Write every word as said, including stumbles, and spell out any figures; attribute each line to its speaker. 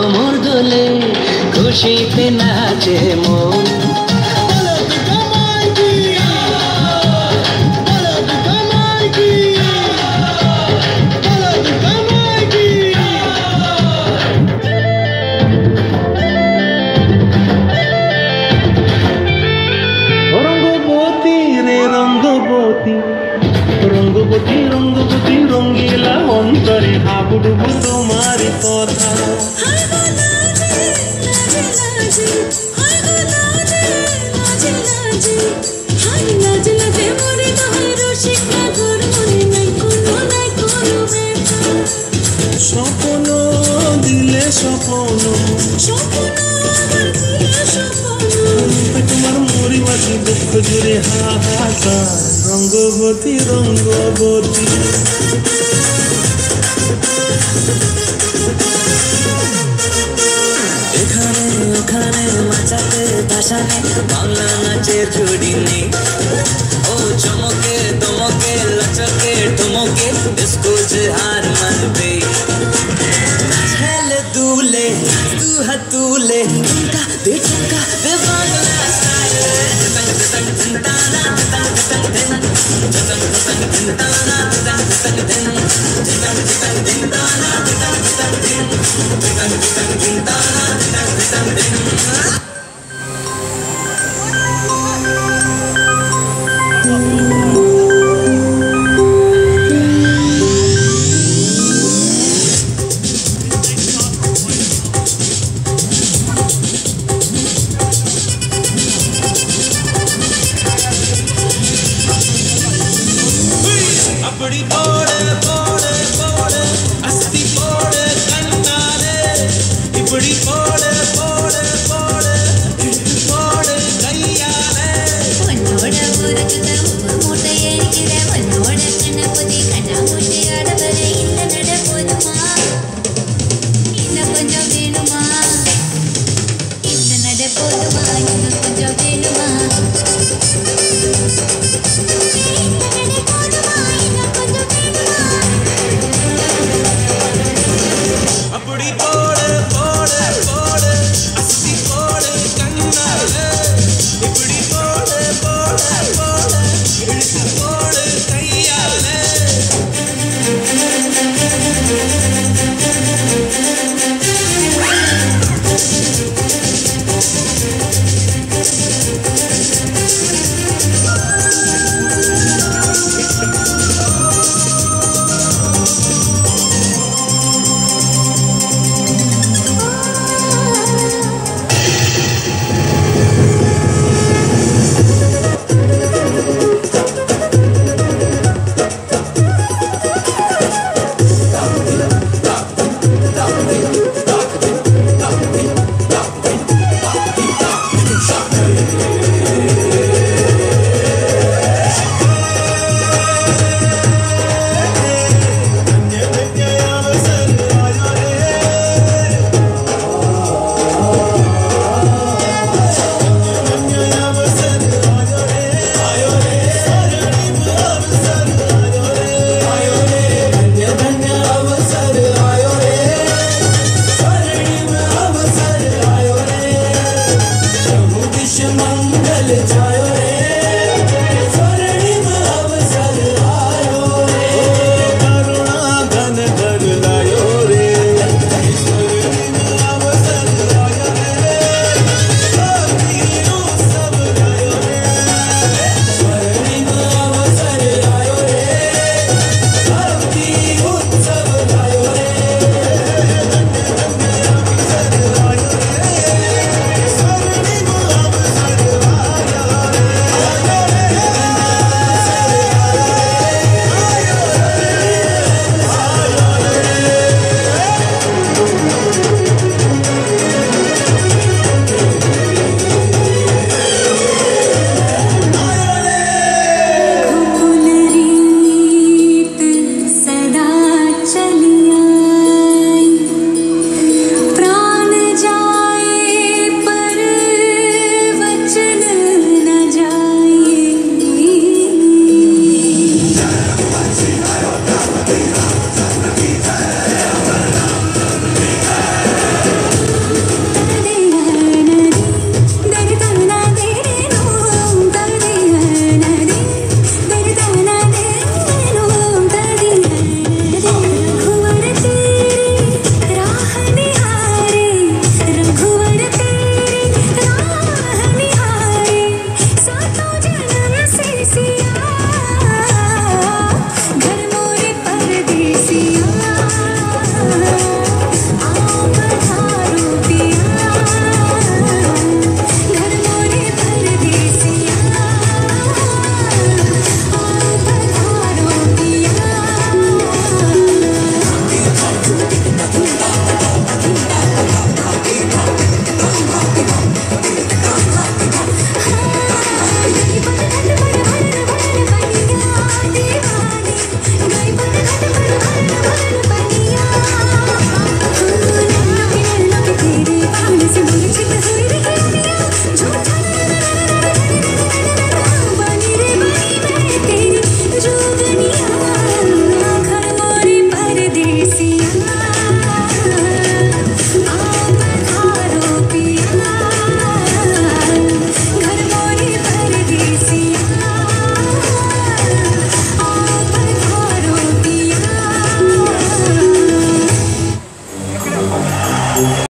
Speaker 1: কোমর দোলে খুশিতে নাচে মন রঙ্গবতী রে রঙ্গবতী রঙ্গবতী রঙ্গবতী রঙ্গিলা অন্তরে হাবুডুবু তোমারি কথা স্বপ্ন দিলে স্বপ্ন তোমার মরি বাসি দুঃখ জুড়ে হাহাকার রঙ্গবতী রঙ্গবতী এখানে ওখানে মাচাতে ভাসানে বাংলা নাচের জুড়ি নেই ও চমকে দমকে লচকে ঠুমকে ডিস্কো যে হার মানবে ছেলে দুলে তু হাতুলে ঠুমকা দে ঠুমকা দে বাংলা স্টাইল তং তং তং তানা তং তং তং তং তং তং তানা তং তং তং তং তং তং তানা তং তং তং তং তং তানা তং তং তং அப்படி போடு போடு போடு அஸ்தி போடு கண்ணாலே இப்படி போடு போடு போடு இழுத்து போடு கையாலே உன்னோட ஊருக்கு உப்பு மூட்டை ஏறிக்கிற உன்னோட கண்ண புதி கண்ணா மூட்டை ஆடவர இந்த நட போதுமா இன்னும் கொஞ்சம் வேணுமா இந்த நட போதுமா இன்னும் கொஞ்சம் வேணுமா அப்படி போடு போடு போடு அஸ்தி போடு கண்ணாலே இப்படி போடு போடு போடு இழுத்து போடு கையாலே